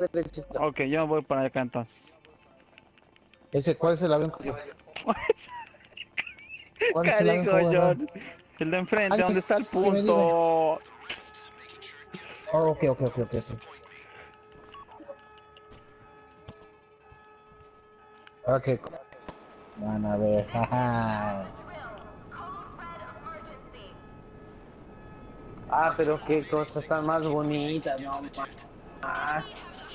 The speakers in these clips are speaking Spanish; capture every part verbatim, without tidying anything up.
derechito. Ok, yo voy para acá entonces. Ese, ¿cuál es el avión que yo? ¿Cuál es el avión que Carijo, voy a agarrar? John. El de enfrente, Ay, ¿dónde está el dime, dime. punto? Oh, ok, ok, ok, ok, sí. Ok. Van a ver, jaja. Ah, pero qué cosas tan más bonitas, no más.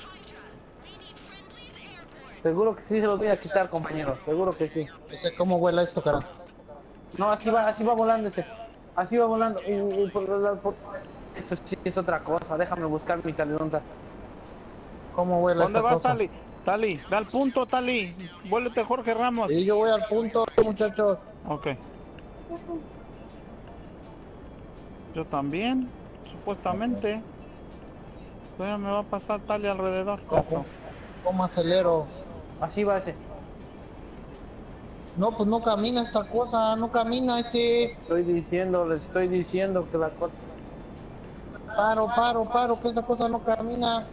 Seguro que sí se los voy a quitar, compañeros. Seguro que sí. Ese, ¿cómo vuela esto, cara? No, así va, así va volando ese. Así va volando. Uh, uh, por- por- Esto sí es otra cosa. Déjame buscar mi talidonta. ¿Cómo vuela ¿Dónde esta vas, cosa? Tali? Tali, da el punto, Tali. Vuélvete, Jorge Ramos. Y yo voy al punto, muchachos. Ok. Yo también, supuestamente. Todavía me va a pasar Tali alrededor. Eso. ¿Cómo, cómo acelero? Así va ese. No, pues no camina esta cosa, no camina ese. Estoy diciendo, les estoy diciendo que la cosa. Paro, paro, paro, que esta cosa no camina.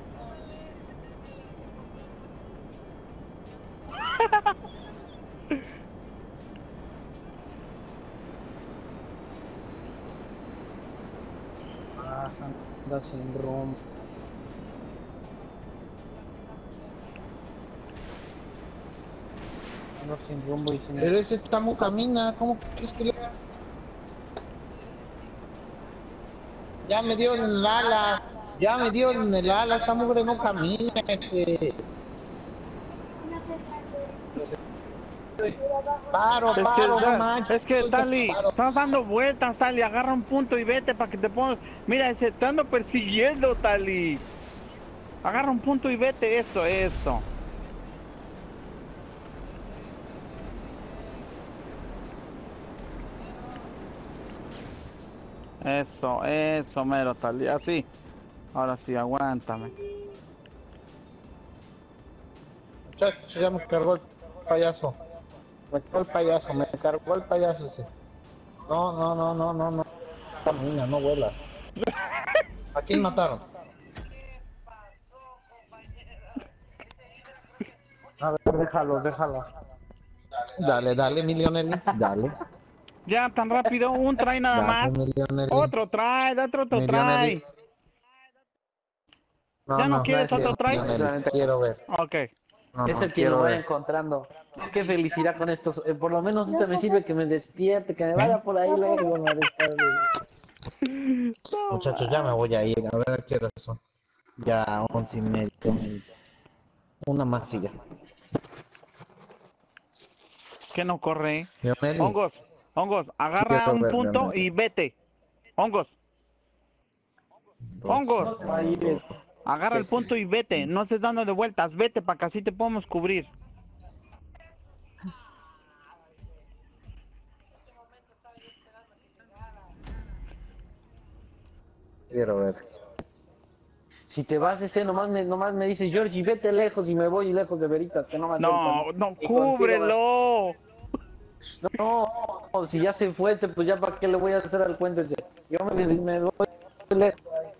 Ah, anda sin rumbo. Anda sin rumbo y sin. Pero ese tamo camina, ¿cómo que es que le... Ya me dio en el ala, ya me dio en el ala, esta mugre no camina, este. Paro, Es que, paro, no da- manches. es que Tali, Paro. estás dando vueltas, Tali. Agarra un punto y vete para que te pongas. Mira, ese te ando persiguiendo, Tali. Agarra un punto y vete. Eso, eso. Eso, eso, mero, Tali. Así. Ahora sí, aguántame. Muchachos, ya me cargó el payaso. Me cargó el payaso, me cargó el payaso ese. No, no, no, no, no, no. Camina, no vuela. ¿A quién mataron? A ver, déjalo, déjalo. Dale, dale, mi Lionel, dale. Ya, tan rápido. Un try nada Dale, más. mi Lionel. Otro try, date otro Mi try. Lionel. No, ¿Ya no no, quieres otro gracias, try? Lionel. Quiero ver. Ok. No, Es no, el quien lo quiero vaya ver. encontrando. Qué felicidad con estos. Eh, por lo menos este me sirve que me despierte, que me vaya por ahí luego, me descargue. No, Muchachos, ya me man. voy a ir. A ver qué hora son. Ya, once y media. Una más y ya. ¿Qué no corre? Lionel, Hongos, hongos, agarra quiero un ver, punto Lionel. y vete. Hongos, Dos, hongos, Ahí es. agarra el punto y vete. No estés dando de vueltas, vete para que así te podamos cubrir. quiero ver. Si te vas ese, nomás me, nomás me dice Georgie, vete lejos y me voy lejos de veritas, que no me acercan. No, no, Y contigo vas. cúbrelo. No, si ya se fuese, pues ya para qué le voy a hacer al cuento ese. Yo me, me voy lejos.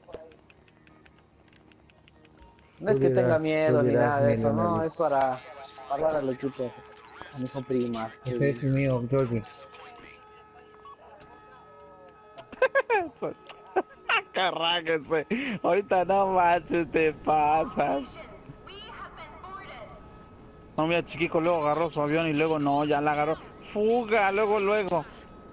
No Tú es que tenga dirás, tú miedo ni dirás, nada de mi eso, no, Lionel. es para hablar al equipo, a mi prima. Ese es mío, Georgie. Carráguense. Ahorita no manches, te pasas. No, mira, Chiquico luego agarró su avión y luego no, ya la agarró. Fuga, luego, luego.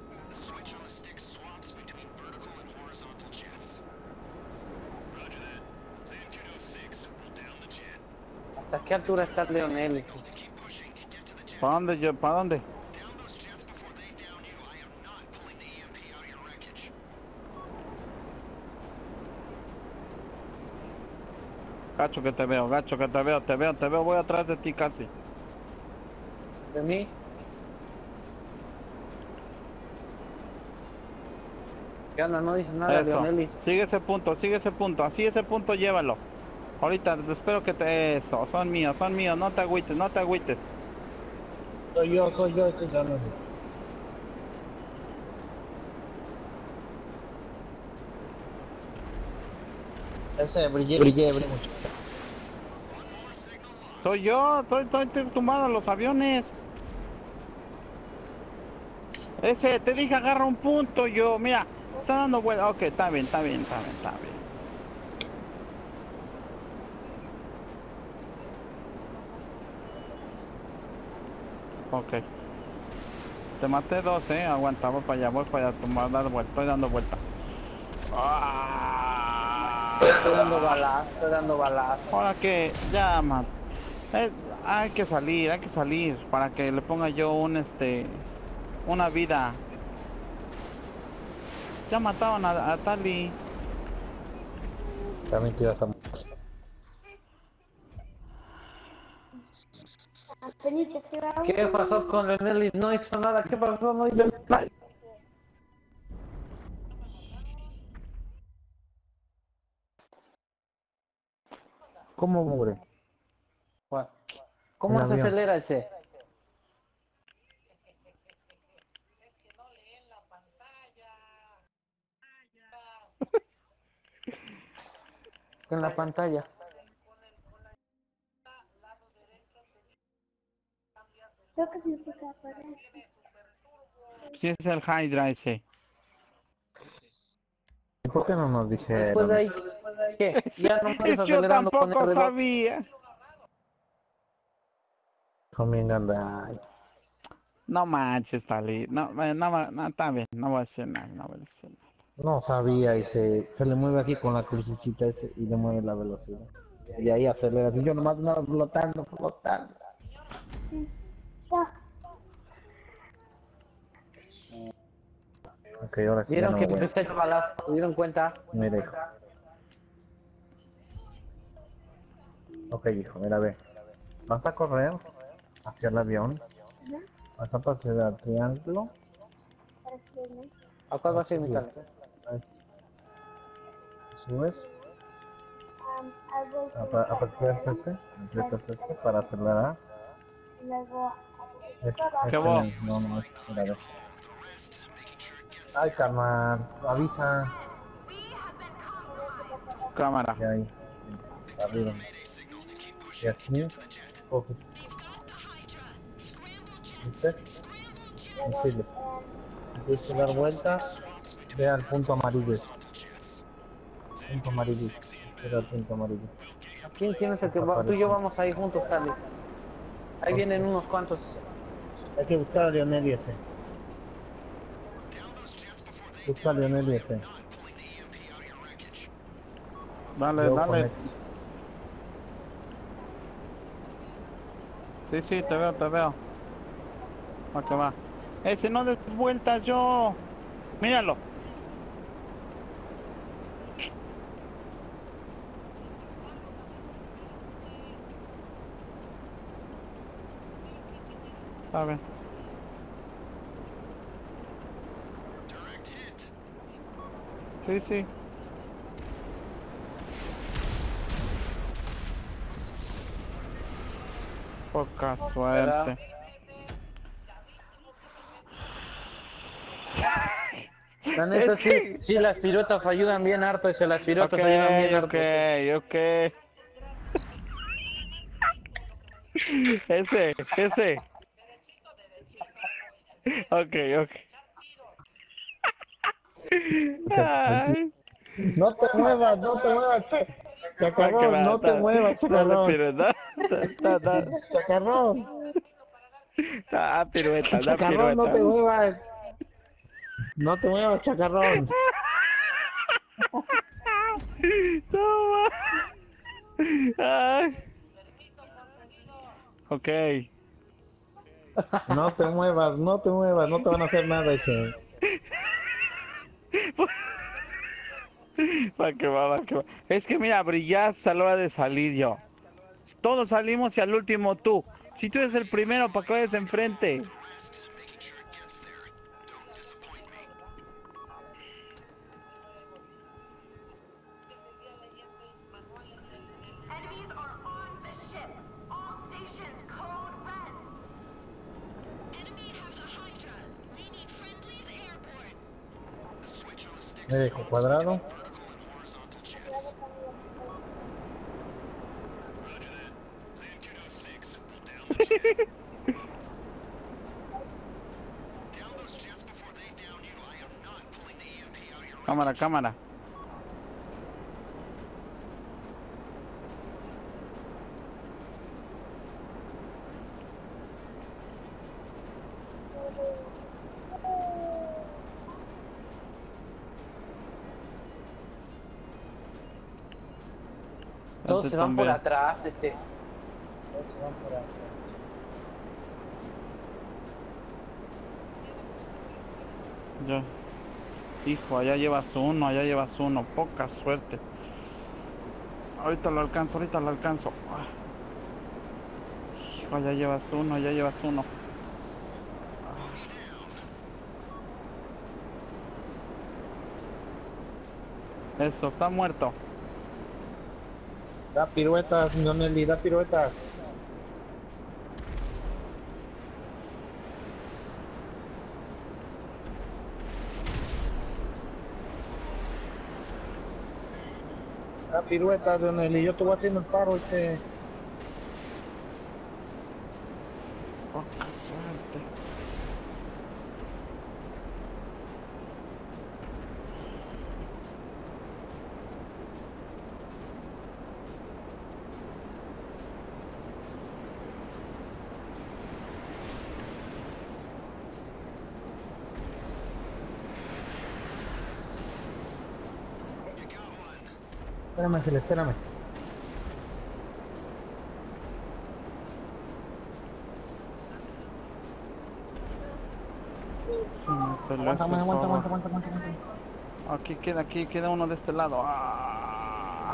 ¿Hasta qué altura está Leonel? ¿Para dónde yo? ¿Para dónde? Gacho que te veo, gacho que te veo, te veo, te veo, voy atrás de ti casi. ¿De mí? ¿Qué onda? No dices nada, Eso, Leonelis. sigue ese punto, sigue ese punto, así ese punto llévalo. Ahorita espero que te... Eso, son míos, son míos, no te agüites, no te agüites. Soy yo, soy yo, ese Lionel. Ese brillé, brillé, brillé mucho. Soy yo, estoy, estoy, estoy tumbado en los aviones. Ese, te dije agarra un punto, yo, mira, está dando vuelta. Ok, está bien, está bien, está bien, está bien. Ok. Te maté dos, eh. Aguantaba para allá, voy para allá, tomar, dar vuelta, estoy dando vuelta. Ah. Estoy dando balas, estoy dando balas. Ahora que, ya, man. Eh, hay que salir, hay que salir para que le ponga yo un, este, una vida. Ya mataron a, a Tali. También te ibas a... ¿Qué pasó con Lenelli? No hizo nada, ¿qué pasó? No hizo nada. ¿Cómo mugre? Bueno, ¿cómo El se avión. acelera ese? En la pantalla. Si es el Hydra ese. ¿Y por qué no nos Después de dijeron? ahí, ¿qué? Ese, Ya no me ese yo acelerando con tampoco R dos. sabía. Combinando. Ay, No manches, Tali. No, eh, no, va- no, está bien, no voy a decir nada, no voy a decir nada. no sabía y se, se le mueve aquí con la crucecita ese y le mueve la velocidad. Y ahí acelera. Y yo nomás no flotando, flotando. Ok, ahora sí ya ¿Vieron no que me voy. empecé a echar balazo? ¿Se dieron cuenta? Mira, hijo. Ok, hijo, mira, ve. Vas a correr hacia el avión. Vas a pasar al triángulo. ¿A cuál va a ser mi Subes. tal? Subes. Apa- Aprietas este. Aprietas este para acelerar. Este, ¿Qué este, vos? no, no, este, mira, ve. Ay, carnal, avisa. Cámara. Y ahí, arriba. Y aquí, coges. ¿Viste? Y sigue. Tienes que dar vuelta. Ve al punto amarillo. Punto amarillo. Ve al punto amarillo. ¿A quién tienes el que va? Tú y Aparece. yo vamos ahí juntos, Tali. Ahí vienen unos cuantos. Hay que buscar a Lionel y ese. Busca a Lionel y ese. Dale, Yo dale. conecto. Sí, sí, te veo, te veo. Va que va. Ese no des vueltas yo. Míralo. Está bien. Sí, sí. Poca suerte. La neta, Es sí, que- sí, las piruetas ayudan bien harto, ese, las piruetas Ok, ayudan bien harto. ok, ok. Ese, ese. Ok, ok. Ay, No te muevas, no te muevas. va que Chacarrón, va. no te Dale, muevas, dale, chacarrón. pirueta. Da, da, da, Chacarrón, da pirueta, da chacarrón, no pirueta. te muevas. No te muevas, chacarrón. No, ma. Ay. Ok. No te muevas, no te muevas, no te van a hacer nada ese. Va que va, va que va. Es que mira, brillaste a la hora de salir yo. Todos salimos y al último tú. Si tú eres el primero, ¿para que vayas enfrente? Enemies are on the ship. All stations, code red. Enemy have the Hydra. We need friendlies airborne. Me dejo cuadrado. Cámara, cámara. Todos Te se van por tumbé. atrás, ese. Todos se van por atrás. Ya. Hijo, allá llevas uno, allá llevas uno. Poca suerte. Ahorita lo alcanzo, ahorita lo alcanzo. Ah. Hijo, allá llevas uno, allá llevas uno. Ah. Eso, está muerto. Da piruetas, Nelly, da piruetas. Da piruetas, Nelly, yo te voy haciendo el paro, este. Poca suerte. Espérame, Ángel, espérame. Sí, me peleó Aguántame, ese aguanta, zorro. aguanta, aguanta, aguanta, aguanta. Aquí queda, aquí queda uno de este lado. Ah.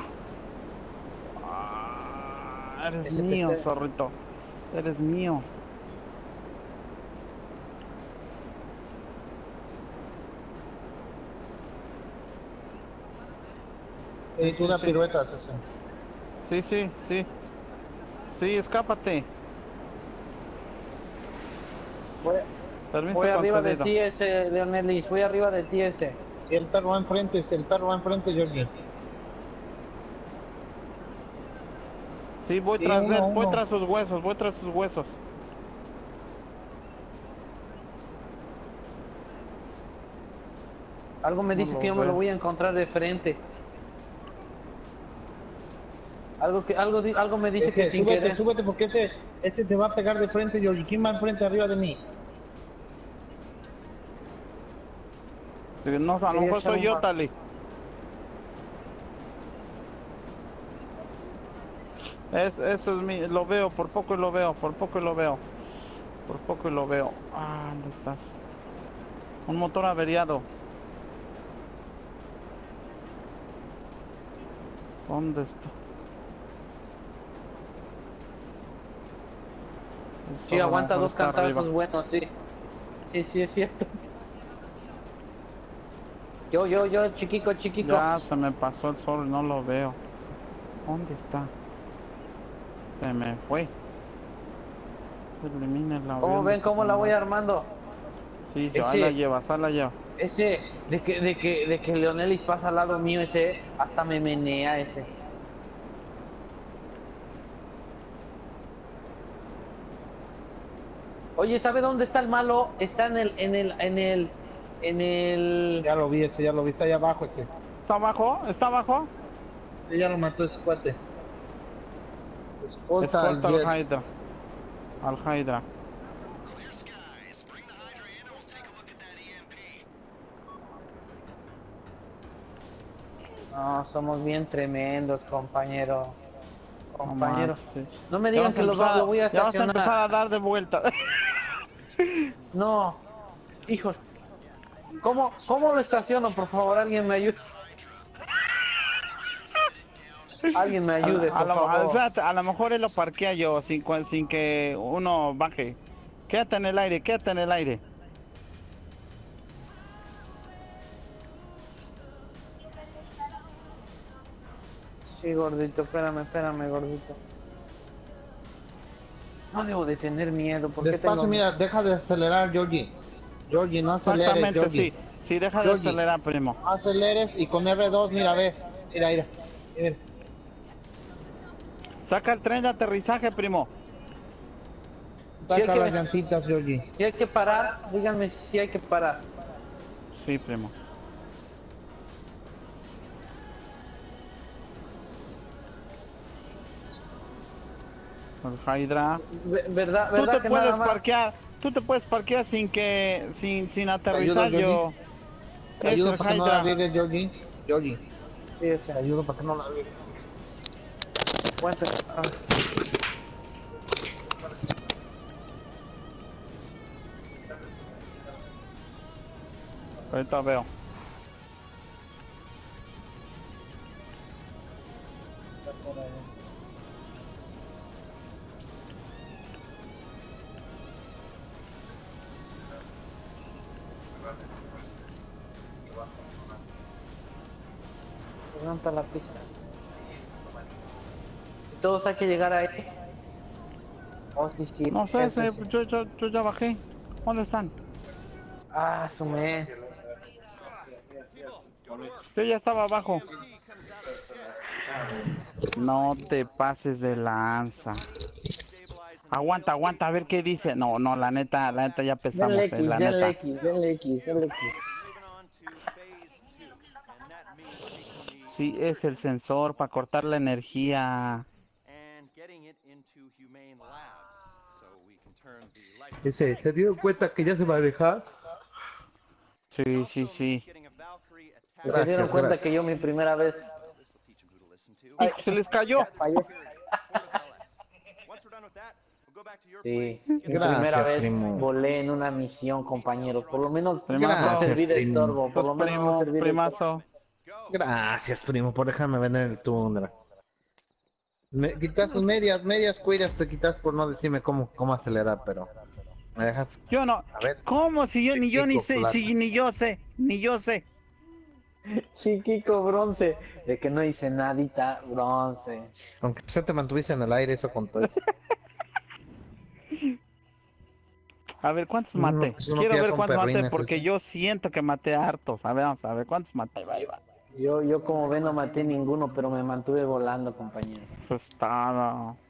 Ah, eres Ese que mío, esté- zorrito. Eres mío. Sí, tú da sí. piruetas, ese. Sí, sí, sí. Sí, escápate. Voy, Permiso voy arriba de concedido. ti, ese, Leonelis. Voy arriba de ti, ese. Y el perro va enfrente, este, el perro va enfrente, Georgie. Sí, voy Sí, tras de él, uno, voy uno. tras sus huesos, voy tras sus huesos. Algo me No dice lo que yo me veo. lo voy a encontrar de frente. Algo que algo di- algo me dice Ese, que sin súbete, querer. súbete, porque ese, este te va a pegar de frente, Georgie. ¿Quién va enfrente arriba de mí? No, a lo Quería mejor echar soy un yo, ba- Tali. Es, eso es mi, lo veo, por poco y lo veo, por poco y lo veo. Por poco y lo veo. Ah, ¿dónde estás? Un motor averiado. ¿Dónde está? El Sí, zorro a lo aguanta mejor dos está cantazos arriba. buenos, sí. Sí, sí, es cierto. Yo, yo, yo, chiquico, chiquico. Ya se me pasó el zorro y no lo veo. ¿Dónde está? Se me fue. Elimina el avión. ¿Cómo de ven cómo la voy comandante. armando? Sí, yo, ahí la Ese, llevas, ahí la llevas. ese, de que, de que, de que Leonelis pasa al lado mío, ese, hasta me menea ese. Oye, ¿sabe dónde está el malo? Está en el, en el, en el, en el... Ya lo vi, ese, ya lo vi, está allá abajo, ese. ¿Está abajo? ¿Está abajo? Ese ya lo mató ese cuate. Escolta al Escolta al jet. Hydra. Al Hydra. Clear skies. Bring the Hydra in and we'll take a look at that E M P. No, somos bien tremendos, compañero. No Compañero. manches, sí. No me Ya digan vas a que lo, empezar va- a- lo voy a Ya vas a empezar estacionar. a dar de vuelta. No. Hijo. ¿Cómo, ¿Cómo lo estaciono? Por favor, alguien me ayude. Alguien me ayude, a, por lo, a- favor. espérate, a lo mejor él lo parquea yo sin, cua- sin que uno baje. Quédate en el aire, quédate en el aire. Sí, gordito, espérame, espérame, gordito. No debo de tener miedo, porque Despacio, tengo... mira, deja de acelerar, Georgie. Georgie, no aceleres, Exactamente, Georgie. sí. Sí, deja de Georgie. acelerar, primo. No aceleres y con R dos, mira, ve. Mira, mira. Mira. Saca el tren de aterrizaje, primo. hay Saca que- las llantitas, Georgie. Si hay que parar, díganme si hay que parar. Sí, primo. El Hydra. Ve- ¿Verdad, Tú verdad te que puedes nada más? parquear, tú te puedes parquear sin que, sin, sin aterrizar ayudo, yo. Te Es ayudo el para que no la Hydra. riegues, Georgie. Georgie, Sí, o te sea, ayudo para que no la riegues. aguanta. Ah. Ahorita veo. Levanta la pista. Todos hay que llegar ahí. Oh, sí, sí. No sé, eso sé, sí. yo, yo, yo ya bajé. ¿Dónde están? Ah, sumé. Yo ya estaba abajo. No te pases de lanza. Aguanta, aguanta, a ver qué dice. No, no, la neta, la neta ya Denle pesamos, eh, X, la denle neta. X, denle X, denle X. Moving on to phase two, and that means taking the Sí, es el sensor para cortar la energía. and getting it into humane labs, so we can turn the life Ese, ¿se dieron cuenta que ya se va a dejar? Sí, sí, sí. getting a Valkyrie attached. Y se dieron Gracias, cuenta gracias. que yo mi primera vez. This will teach 'em who to listen to. Ay, Hijo, se les cayó. fallé. Once we're done with that, we'll go back to your Sí, place. mi Gracias, primera vez primo. volé en una misión, compañeros. Por lo menos Primazo. no serví de Primo. estorbo. Por Pues lo menos no primo, serví de estorbo. primazo. Gracias, primo, por dejarme vender el Tundra. Me quitas tus medias, medias cuidas te quitas por no decirme cómo, cómo acelerar, pero me dejas. Yo no. A ver. ¿Cómo? Si yo ni yo ni Chiquico, sé, plata. si ni yo sé, ni yo sé. Chiquico bronce. De que no hice nadita bronce. Aunque se te mantuviste en el aire, eso contó. A ver, ¿cuántos Unos- maté? unos Quiero que ya ver son cuántos maté perrines, porque ese. yo siento que maté hartos. A ver, vamos a ver cuántos maté. Ahí va. Yo, yo como ven no maté ninguno, pero me mantuve volando, compañeros. Eso es todo.